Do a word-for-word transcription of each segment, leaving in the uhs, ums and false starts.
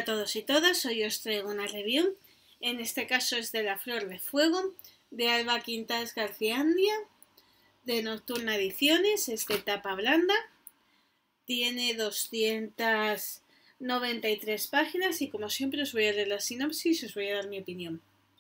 a todos y todas, hoy os traigo una review, en este caso es de La Flor de Fuego, de Alba Quintas Garciandia, de Nocturna Ediciones, es de tapa blanda, tiene doscientas noventa y tres páginas y como siempre os voy a leer la sinopsis y os voy a dar mi opinión.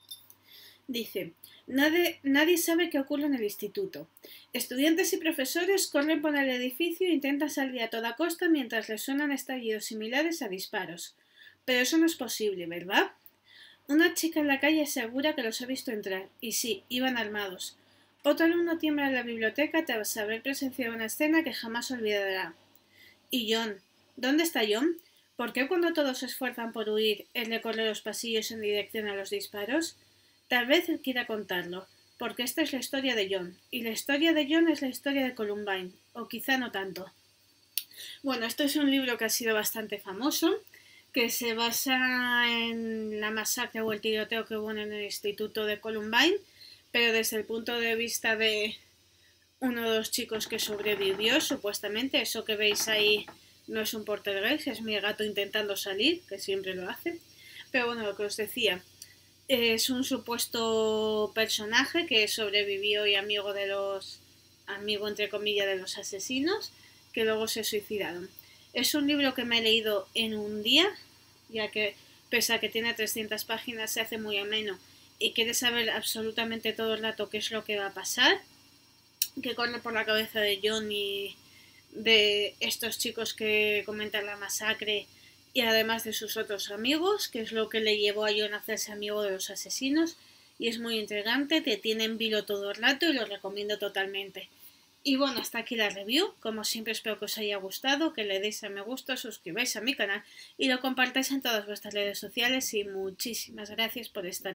Dice, nadie, nadie sabe qué ocurre en el instituto. Estudiantes y profesores corren por el edificio e intentan salir a toda costa mientras resuenan estallidos similares a disparos. Pero eso no es posible, ¿verdad? Una chica en la calle asegura que los ha visto entrar, y sí, iban armados. Otro alumno tiembla en la biblioteca tras haber presenciado una escena que jamás olvidará. ¿Y John? ¿Dónde está John? ¿Por qué cuando todos se esfuerzan por huir, él recorre los pasillos en dirección a los disparos? Tal vez él quiera contarlo, porque esta es la historia de John, y la historia de John es la historia de Columbine, o quizá no tanto. Bueno, esto es un libro que ha sido bastante famoso, que se basa en la masacre o el tiroteo que hubo en el instituto de Columbine, pero desde el punto de vista de uno de los chicos que sobrevivió, supuestamente. Eso que veis ahí no es un poltergeist, es mi gato intentando salir, que siempre lo hace. Pero bueno, lo que os decía, es un supuesto personaje que sobrevivió y amigo de los, amigo entre comillas de los asesinos, que luego se suicidaron. Es un libro que me he leído en un día, ya que pese a que tiene trescientas páginas se hace muy ameno y quieres saber absolutamente todo el rato qué es lo que va a pasar, que corre por la cabeza de John y de estos chicos que comentan la masacre y además de sus otros amigos, que es lo que le llevó a John a hacerse amigo de los asesinos, y es muy intrigante, te tiene en vilo todo el rato y lo recomiendo totalmente. Y bueno, hasta aquí la review. Como siempre espero que os haya gustado, que le deis a me gusta, suscribáis a mi canal y lo compartáis en todas vuestras redes sociales y muchísimas gracias por estar.